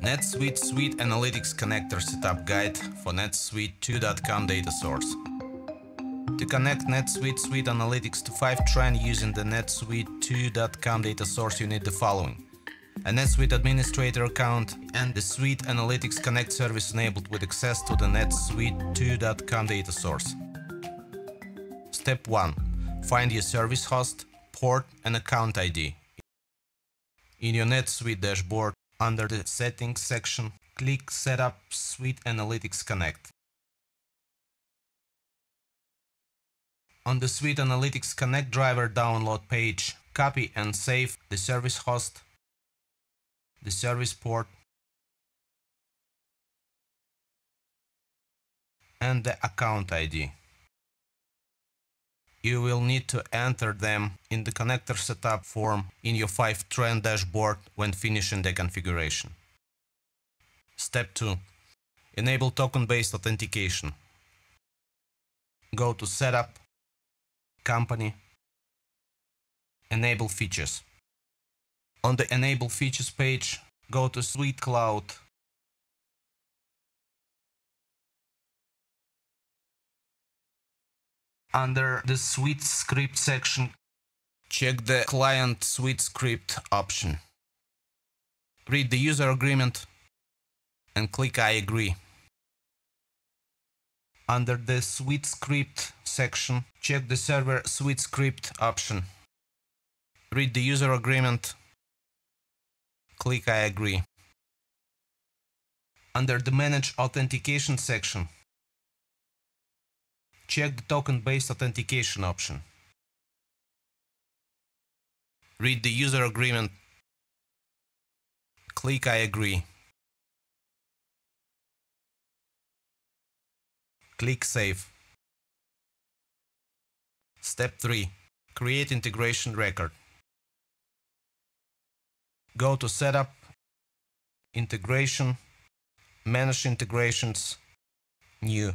NetSuite SuiteAnalytics Connector Setup Guide for NetSuite2.com data source. To connect NetSuite SuiteAnalytics to Fivetran using the NetSuite2.com data source, you need the following: a NetSuite administrator account and the SuiteAnalytics Connect service enabled with access to the NetSuite2.com data source. Step 1. Find your service host, port and account ID. In your NetSuite dashboard, under the Settings section, click Setup SuiteAnalytics Connect. On the SuiteAnalytics Connect driver download page, copy and save the service host, the service port, and the account ID. You will need to enter them in the connector setup form in your Fivetran dashboard when finishing the configuration. Step 2. Enable token-based authentication. Go to Setup, Company, Enable Features. On the Enable Features page, go to Suite Cloud. Under the Suite Script section, check the Client Suite Script option. Read the user agreement and click I agree. Under the Suite Script section, check the Server Suite Script option. Read the user agreement, click I agree. Under the Manage Authentication section, check the token-based authentication option. Read the user agreement, click I agree. Click Save. Step 3. Create integration record. Go to Setup, Integration, Manage Integrations, New.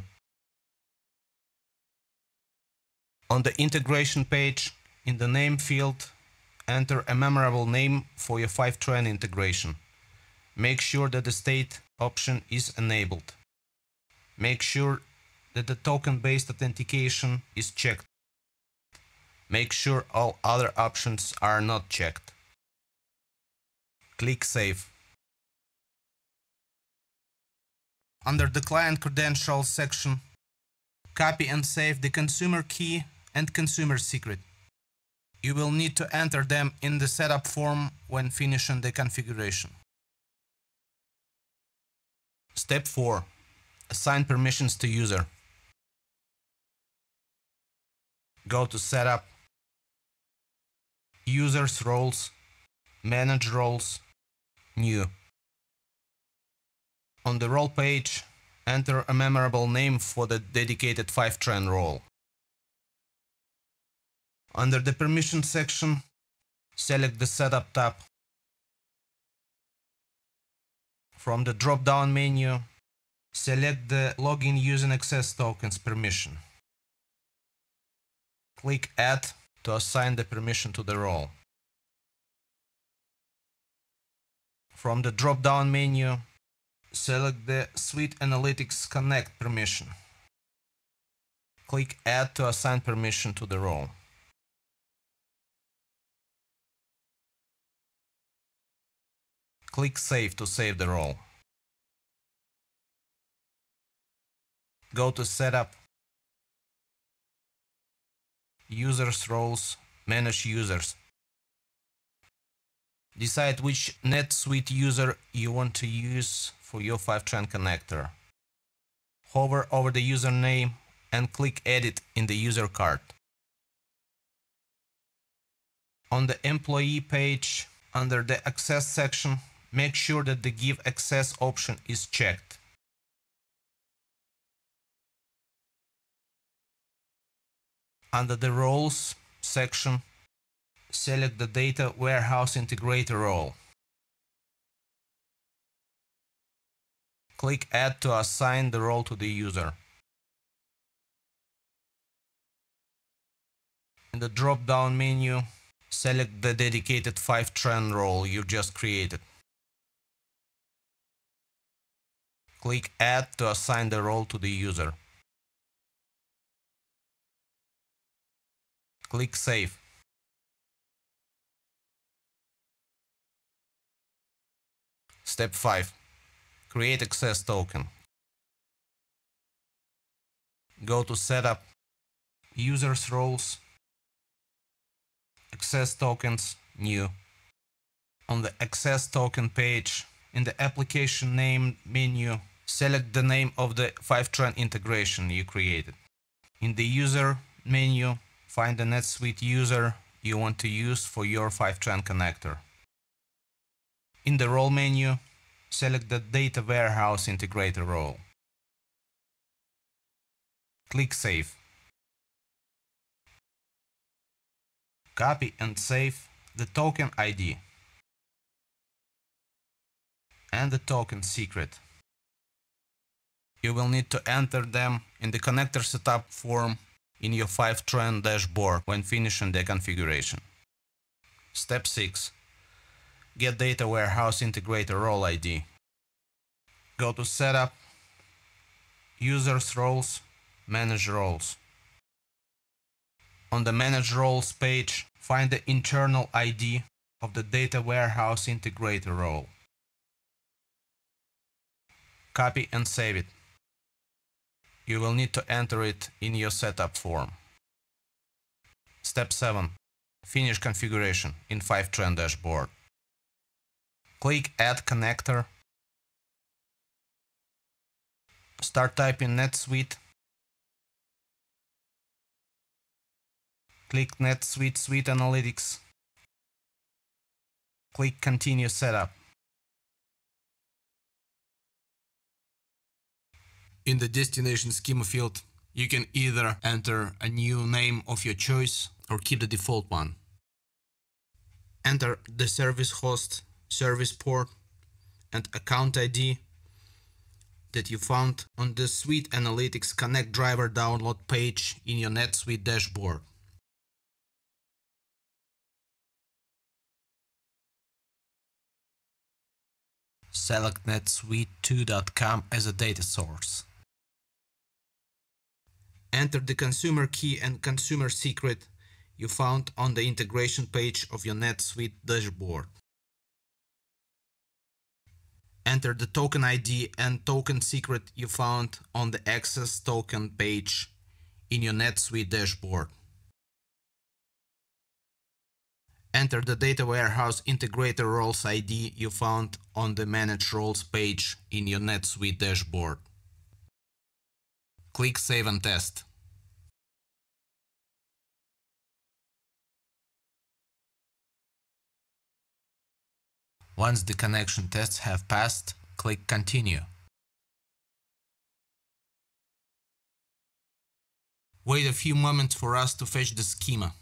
On the integration page, in the name field, enter a memorable name for your Fivetran integration. Make sure that the state option is enabled. Make sure that the token-based authentication is checked. Make sure all other options are not checked. Click Save. Under the Client Credentials section, copy and save the consumer key and consumer secret. You will need to enter them in the setup form when finishing the configuration. Step 4. Assign permissions to user. Go to Setup, Users Roles, Manage Roles, New. On the role page, enter a memorable name for the dedicated Fivetran role. Under the Permission section, select the Setup tab. From the drop-down menu, select the Login Using Access Tokens permission. Click Add to assign the permission to the role. From the drop-down menu, select the SuiteAnalytics Connect permission. Click Add to assign permission to the role. Click Save to save the role. Go to Setup, Users Roles, Manage Users. Decide which NetSuite user you want to use for your Fivetran connector. Hover over the username and click Edit in the user card. On the Employee page, under the Access section, make sure that the Give Access option is checked. Under the Roles section, select the Data Warehouse Integrator role. Click Add to assign the role to the user. In the drop-down menu, select the dedicated Fivetran role you just created. Click Add to assign the role to the user. Click Save. Step 5. Create access token. Go to Setup, Users Roles, Access Tokens, New. On the Access Token page, in the Application Name menu, select the name of the Fivetran integration you created. In the User menu, find the NetSuite user you want to use for your Fivetran connector. In the Role menu, select the Data Warehouse Integrator role. Click Save. Copy and save the token ID and the token secret. You will need to enter them in the connector setup form in your Fivetran dashboard when finishing the configuration. Step 6. Get Data Warehouse Integrator role ID. Go to Setup, Users Roles, Manage Roles. On the Manage Roles page, find the internal ID of the Data Warehouse Integrator role. Copy and save it. You will need to enter it in your setup form. Step 7. Finish configuration in Fivetran dashboard. Click Add Connector. Start typing NetSuite. Click NetSuite SuiteAnalytics. Click Continue Setup. In the destination schema field, you can either enter a new name of your choice or keep the default one. Enter the service host, service port, and account ID that you found on the SuiteAnalytics Connect driver download page in your NetSuite dashboard. Select NetSuite2.com as a data source. Enter the consumer key and consumer secret you found on the integration page of your NetSuite dashboard. Enter the token ID and token secret you found on the access token page in your NetSuite dashboard. Enter the Data Warehouse Integrator roles ID you found on the Manage Roles page in your NetSuite dashboard. Click Save and Test. Once the connection tests have passed, click Continue. Wait a few moments for us to fetch the schema.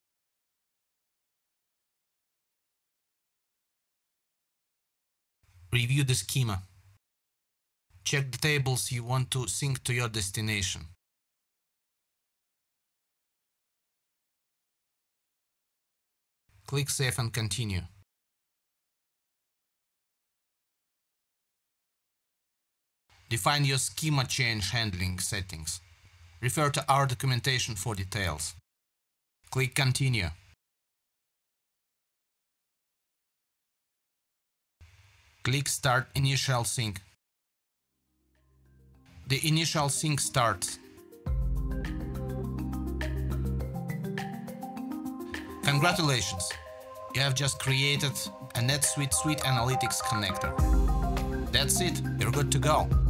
Review the schema. Check the tables you want to sync to your destination. Click Save and Continue. Define your schema change handling settings. Refer to our documentation for details. Click Continue. Click Start Initial Sync. The initial sync starts. Congratulations! You have just created a NetSuite SuiteAnalytics connector. That's it, you're good to go.